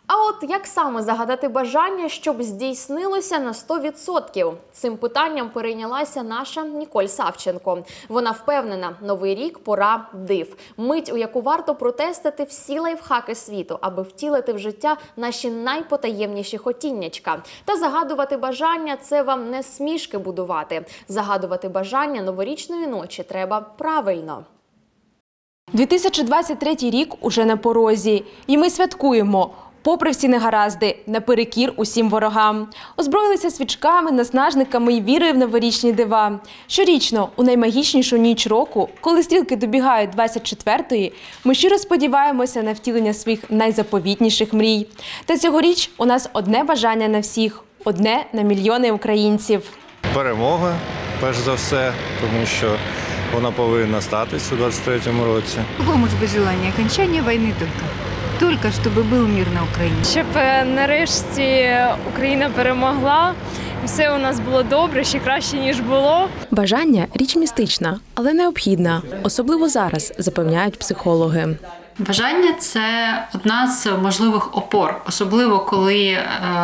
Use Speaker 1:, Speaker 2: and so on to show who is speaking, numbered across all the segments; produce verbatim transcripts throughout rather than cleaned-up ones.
Speaker 1: А от як саме загадати бажання, щоб здійснилося на сто відсотків? Цим питанням перейнялася наша Ніколь Савченко. Вона впевнена, новий рік – пора див. Мить, у яку варто протестити всі лайфхаки світу, аби втілити в життя наші найпотаємніші хотіннячка. Та загадувати бажання – це вам не смішки будувати. Загадувати бажання новорічної ночі треба правильно.
Speaker 2: дві тисячі двадцять третій рік уже на порозі. І ми святкуємо. Попри всі негаразди, наперекір усім ворогам. Озброїлися свічками, наснажниками і вірою в новорічні дива. Щорічно, у наймагічнішу ніч року, коли стрілки добігають двадцять четвертої, ми щиро сподіваємося на втілення своїх найзаповітніших мрій. Та цьогоріч у нас одне бажання на всіх, одне на мільйони українців.
Speaker 3: Перемога, перш за все, тому що вона повинна статися у двадцять третьому році.
Speaker 4: Какое може бути бажання? Окончання війни тільки. Тільки, щоб був мир на Україні.
Speaker 5: Щоб нарешті Україна перемогла, все у нас було добре, ще краще, ніж було.
Speaker 2: Бажання – річ містична, але необхідна. Особливо зараз, запевняють психологи.
Speaker 6: Бажання – це одна з можливих опор, особливо коли е,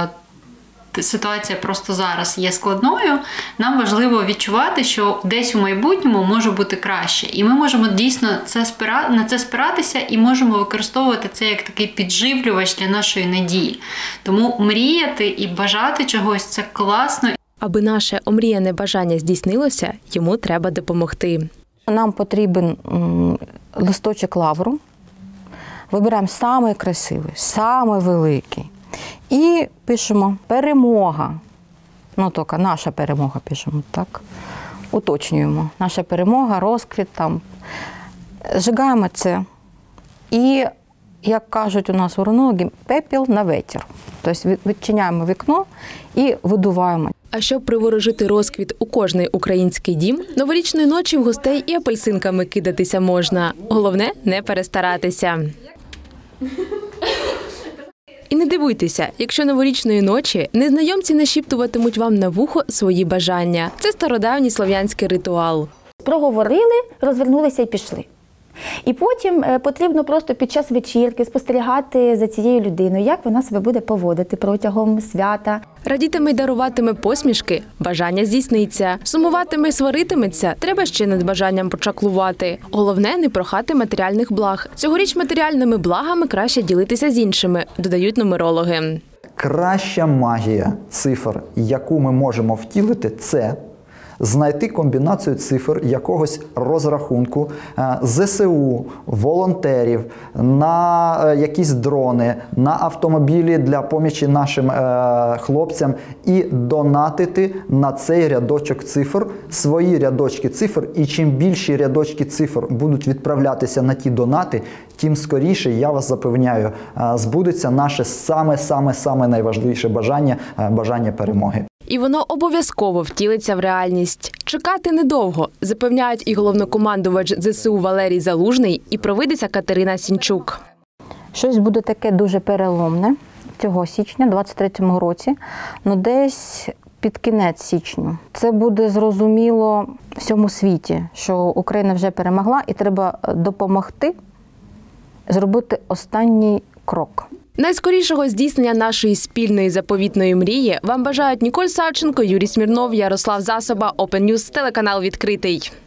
Speaker 6: ситуація просто зараз є складною, нам важливо відчувати, що десь у майбутньому може бути краще. І ми можемо дійсно це спира... на це спиратися і можемо використовувати це як такий підживлювач для нашої надії. Тому мріяти і бажати чогось – це класно.
Speaker 2: Аби наше омріяне бажання здійснилося, йому треба допомогти.
Speaker 7: Нам потрібен листочок лавру. Вибираємо самий красивий, самий великий. І пишемо «перемога». Ну, тільки наша перемога пишемо, так? Уточнюємо. Наша перемога, розквіт там. Зжигаємо це. І, як кажуть у нас урологи, пепел на ветер. Тобто відчиняємо вікно і видуваємо.
Speaker 2: А щоб приворожити розквіт у кожний український дім, новорічної ночі в гостей і апельсинками кидатися можна. Головне – не перестаратися. І не дивуйтеся, якщо новорічної ночі незнайомці нашіптуватимуть вам на вухо свої бажання. Це стародавній слов'янський ритуал.
Speaker 8: Проговорили, розвернулися і пішли. І потім потрібно просто під час вечірки спостерігати за цією людиною, як вона себе буде поводити протягом свята.
Speaker 2: Радітиме й даруватиме посмішки, бажання здійсниться. Сумуватиме й сваритиметься, треба ще над бажанням почаклувати. Головне – не прохати матеріальних благ. Цьогоріч матеріальними благами краще ділитися з іншими, додають нумерологи.
Speaker 9: Краща магія цифр, яку ми можемо втілити – це знайти комбінацію цифр якогось розрахунку зе се у, волонтерів, на якісь дрони, на автомобілі для помічі нашим хлопцям і донатити на цей рядочок цифр, свої рядочки цифр. І чим більші рядочки цифр будуть відправлятися на ті донати, тим скоріше, я вас запевняю, збудеться наше саме-саме-саме найважливіше бажання – бажання перемоги.
Speaker 2: І воно обов'язково втілиться в реальність. Чекати недовго, запевняють і головнокомандувач зе се у Валерій Залужний, і провидиця Катерина Сінчук.
Speaker 7: Щось буде таке дуже переломне цього січня, двадцять третьому році, ну десь під кінець січня. Це буде зрозуміло всьому світі, що Україна вже перемогла і треба допомогти зробити останній крок.
Speaker 2: Найскорішого здійснення нашої спільної заповітної мрії вам бажають Ніколь Савченко, Юрій Смірнов, Ярослав Засоба, Open News, телеканал «Відкритий».